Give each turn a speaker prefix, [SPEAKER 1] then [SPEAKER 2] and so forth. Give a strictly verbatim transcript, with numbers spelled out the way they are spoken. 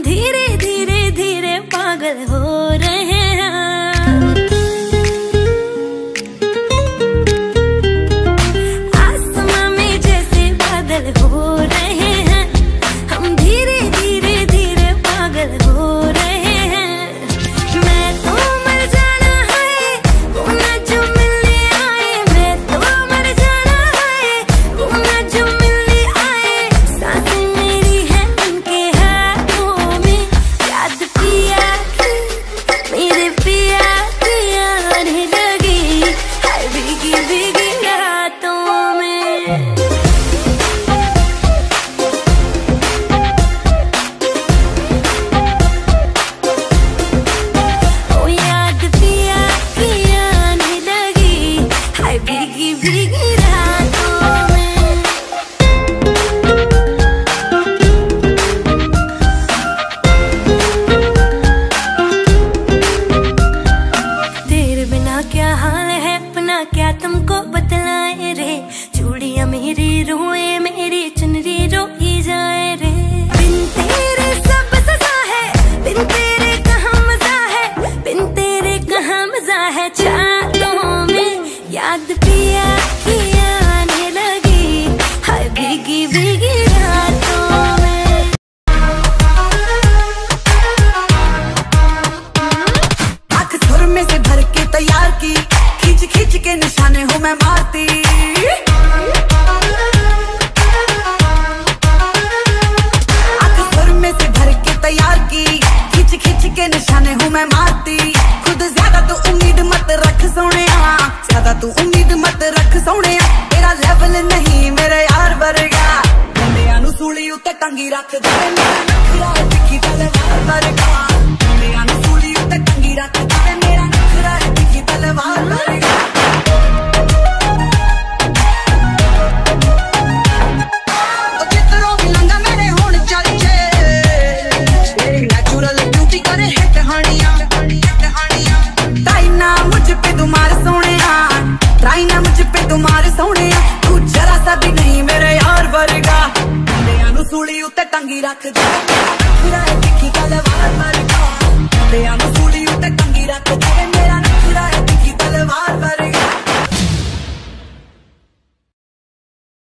[SPEAKER 1] धीरे धीरे धीरे पागल हो रहे हैं। आसमां में जैसे बादल हो रहे हैं, हम धीरे धीरे धीरे पागल हो रहे हैं। मैं तो मर जाना है वो ना जो मिलने आए, मैं तो मर जाना है वो ना जो मिलने आए। सांसें मेरी है उनके हाथों में, याद पिया की मेरे पिया की आने लगी हाय भीगी भीगी रातों में। ओ याद पिया की आने लगी हाय भीगी भीगी रातों में। तेरे बिना क्या हाल है अपना, क्या तुमको बतलाए रे। चूड़ियां मेरी रोए, मेरी चुनरी रोई जाए रे। बिन तेरे सब सजा है, बिन तेरे कहाँ मजा है, बिन तेरे कहाँ मजा है। चाहतों में याद पिया की आने लगी हाय भीगी भीगी रातों में।
[SPEAKER 2] आँख सुर में से भर के तैयार की, खींच खींच के निशाने हूँ मैं मारती। आँख सुर में से भर के तैयार की, खींच खींच के निशाने हूँ मैं मारती। खुद ज्यादा तू उम्मीद मत रख सोनिया, ज्यादा तू उम्मीद मत रख सोनिया। तेरा लेवल नहीं मेरे यार वर्गा, मुंडियां नू सूली उत्ते टंगी रख दे। मेरा नखरा है तिखी तलवार वर्गा, मुंडियां नू सूली उत्ते टंगी रख दे। मेरा नखरा है तिखी तलवार वर्गा। ओ जितरों भी लंगा मेरे होण चर्चे, मेरी नेचुरल ब्यूटी करे हिट हानियां हानियां। ट्राई ना मुझ पे तुम्हारे सोनिया, ट्राई ना मुझ पे तुम्हारे सोनिया। तू जरा सा भी नहीं मेरे यार वर्गा, मुंडियां नू सूली उत्ते टंगी रख दे। नखरा है तिखी तलवार वर्गा, मुंडियां नू